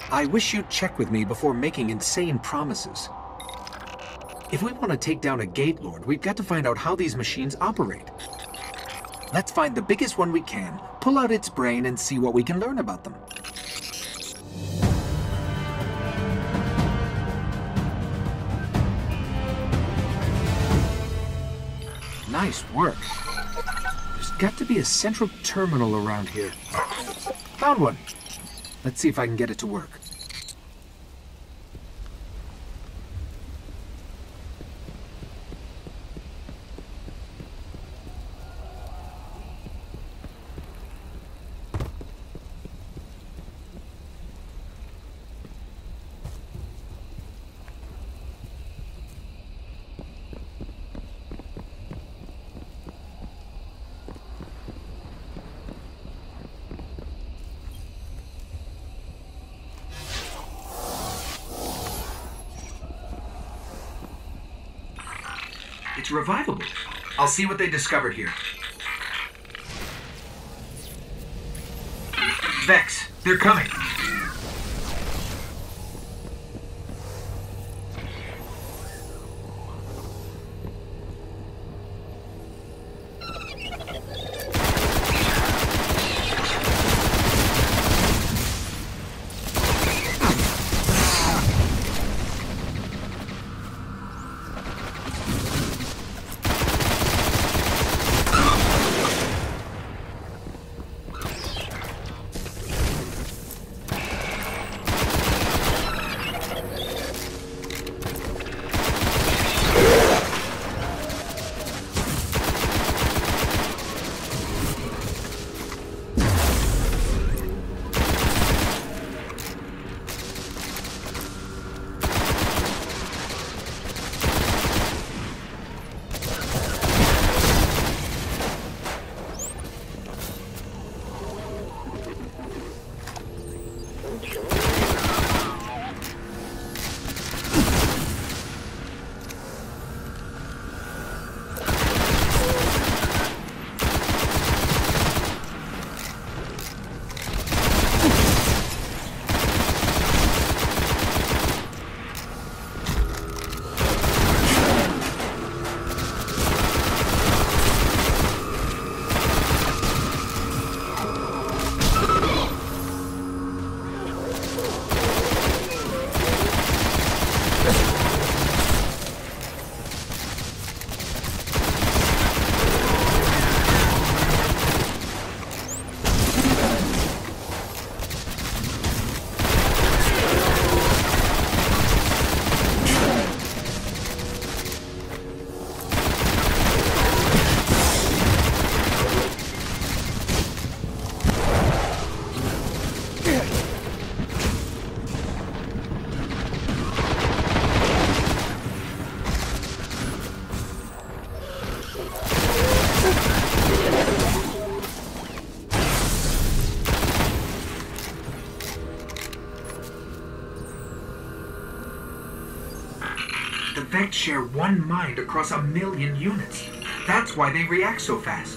I wish you'd check with me before making insane promises. If we want to take down a Gate Lord, we've got to find out how these machines operate. Let's find the biggest one we can, pull out its brain, and see what we can learn about them. Nice work. There's got to be a central terminal around here. Found one. Let's see if I can get it to work. It's revivable. I'll see what they discovered here. Vex, they're coming. The Vex share one mind across 1 million units. That's why they react so fast.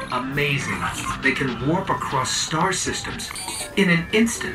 Amazing. They can warp across star systems in an instant.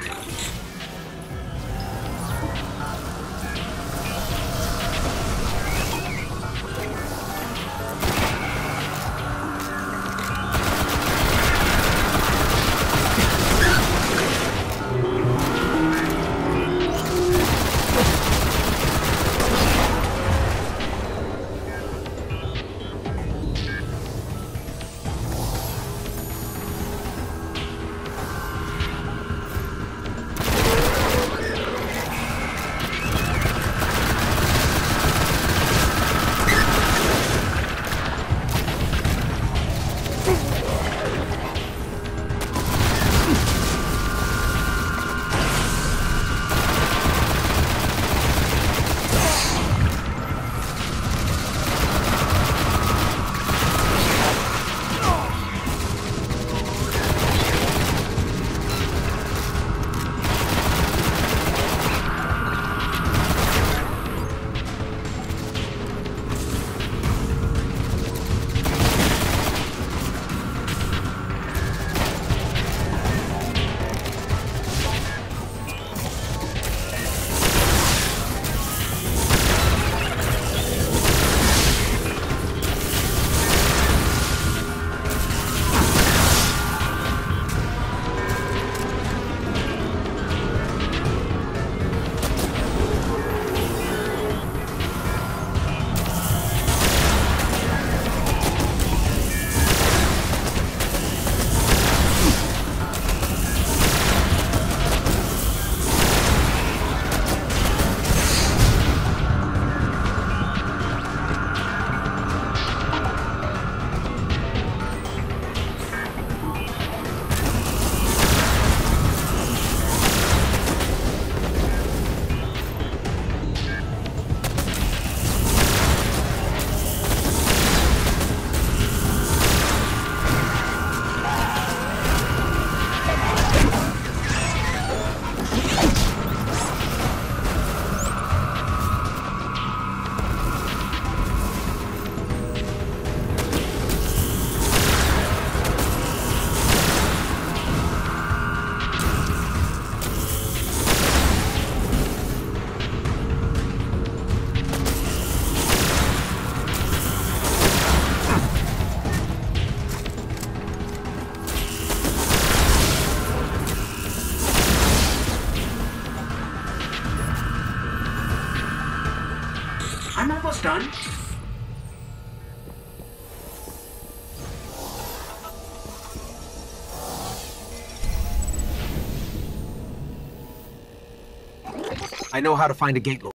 I'm almost done. I know how to find a gate lord.